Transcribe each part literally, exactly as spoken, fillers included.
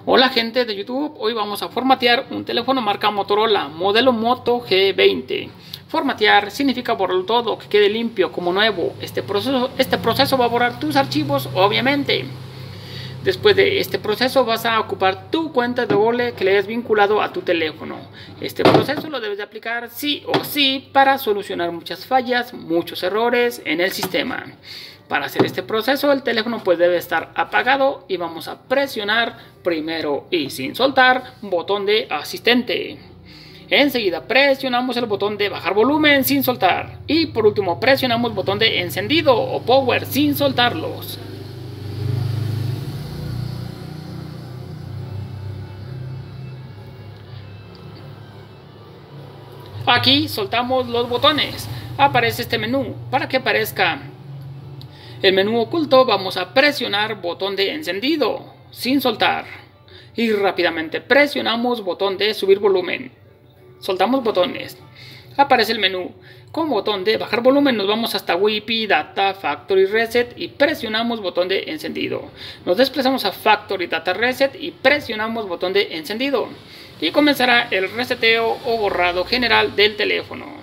Hola gente de YouTube, hoy vamos a formatear un teléfono marca Motorola, modelo Moto G veinte. Formatear significa borrarlo todo, que quede limpio como nuevo. Este proceso, este proceso va a borrar tus archivos, obviamente. Después de este proceso vas a ocupar tu cuenta de Google que le hayas vinculado a tu teléfono. Este proceso lo debes de aplicar sí o sí para solucionar muchas fallas, muchos errores en el sistema. Para hacer este proceso el teléfono pues debe estar apagado y vamos a presionar primero y sin soltar botón de asistente. Enseguida presionamos el botón de bajar volumen sin soltar y por último presionamos botón de encendido o power sin soltarlos. Aquí soltamos los botones, aparece este menú. Para que aparezca el menú oculto vamos a presionar botón de encendido sin soltar y rápidamente presionamos botón de subir volumen. Soltamos botones, aparece el menú. Con botón de bajar volumen nos vamos hasta Wi-Fi, Data, Factory Reset y presionamos botón de encendido. Nos desplazamos a Factory Data Reset y presionamos botón de encendido. Y comenzará el reseteo o borrado general del teléfono.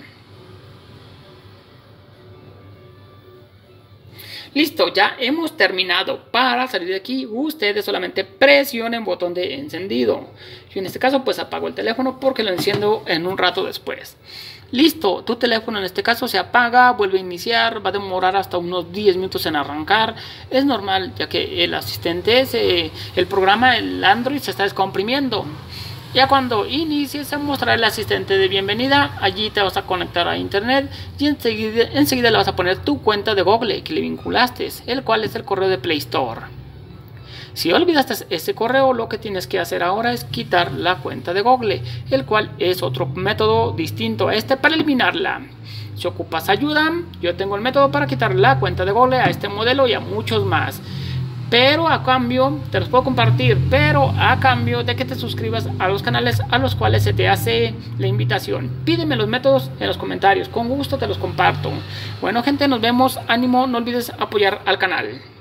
Listo, ya hemos terminado. Para salir de aquí, ustedes solamente presionen botón de encendido. Yo en este caso pues apago el teléfono porque lo enciendo en un rato después. Listo, tu teléfono en este caso se apaga, vuelve a iniciar, va a demorar hasta unos diez minutos en arrancar. Es normal ya que el asistente, es, eh, el programa, el Android se está descomprimiendo. Ya cuando inicies se mostrará el asistente de bienvenida, allí te vas a conectar a internet y enseguida, enseguida le vas a poner tu cuenta de Google que le vinculaste, el cual es el correo de Play Store. Si olvidaste ese correo, lo que tienes que hacer ahora es quitar la cuenta de Google, el cual es otro método distinto a este para eliminarla. Si ocupas ayuda, yo tengo el método para quitar la cuenta de Google a este modelo y a muchos más. Pero a cambio, te los puedo compartir, pero a cambio de que te suscribas a los canales a los cuales se te hace la invitación. Pídeme los métodos en los comentarios, con gusto te los comparto. Bueno gente, nos vemos, ánimo, no olvides apoyar al canal.